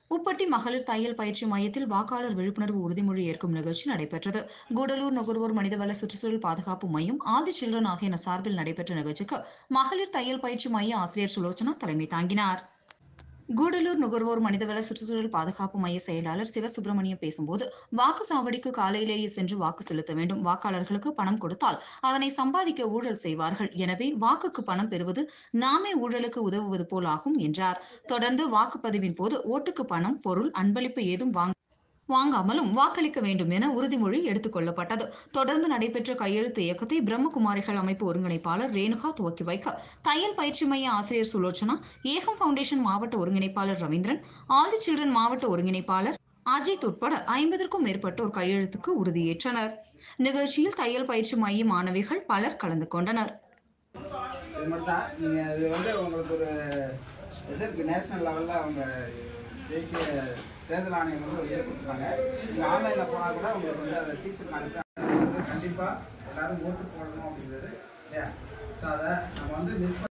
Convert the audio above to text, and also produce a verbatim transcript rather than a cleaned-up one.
உப்பட்டி மகளிர் தையல் பயிற்சி மையத்தில் வாக்காளர் விழிப்புணர்வு உறுதிமொழி ஏற்கும் நிகழ்ச்சி நடைபெற்றது. கூடலூர் நுகர்வோர் மனிதவள சுற்றுச்சூழல் பாதுகாப்பு மையம், ஆதி சில்ட்ரன் ஆகியன சார்பில் நடைபெற்ற நிகழ்ச்சிக்கு மகளிர் தையல் பயிற்சி மைய ஆசிரியர் சுலோச்சனா தலைமை தாங்கினார். கூடலூர் நுகர்வோர் மனிதவள சுற்றுச்சூழல் பாதுகாப்பு மைய செயலாளர் சிவசுப்பிரமணியம் பேசும்போது, வாக்குச்சாவடிக்கு காலையிலேயே சென்று வாக்கு செலுத்த வேண்டும். வாக்காளர்களுக்கு பணம் கொடுத்தால் அதனை சம்பாதிக்க ஊழல் செய்வார்கள். எனவே வாக்குக்கு பணம் பெறுவது நாமே ஊழலுக்கு உதவுவது போல் ஆகும் என்றார். தொடர்ந்து வாக்குப்பதிவின் போது ஓட்டுக்கு பணம், பொருள், அன்பளிப்பு ஏதும் வாங்க வாங்காமலும் வாக்களிக்க வேண்டும் என உறுதிமொழி எடுத்துக் கொள்ளப்பட்டது. தொடர்ந்து நடைபெற்ற கையெழுத்து இயக்கத்தை பிரம்மகுமாரிகள் அமைப்பு ஒருங்கிணைப்பாளர் ரேணுகா துவக்கி வைக்க, தையல் பயிற்சி மைய ஆசிரியர் சுலோச்சனா, ஏகம் பவுண்டேஷன் மாவட்ட ஒருங்கிணைப்பாளர் ரவீந்திரன், ஆல் தி சில்ட்ரன் மாவட்ட ஒருங்கிணைப்பாளர் அஜித் உட்பட ஐம்பதற்கும் மேற்பட்டோர் கையெழுத்துக்கு உறுதியேற்றனர். நிகழ்ச்சியில் தையல் பயிற்சி மைய மாணவிகள் பலர் கலந்து கொண்டனர். இது மட்டும் தான். நீங்கள் இது வந்து உங்களுக்கு ஒரு இதற்கு நேஷனல் லெவலில் அவங்க தேசிய தேர்தல் ஆணையம் வந்து ஒரு இது கொடுத்துருக்காங்க. நீங்கள் ஆன்லைனில் போனால் கூட உங்களுக்கு வந்து அதை டீச்சர் அனுப்பி கண்டிப்பாக எல்லோரும் ஓட்டு போடணும் அப்படிங்கிறது. ஸோ அதை நம்ம வந்து மிஸ்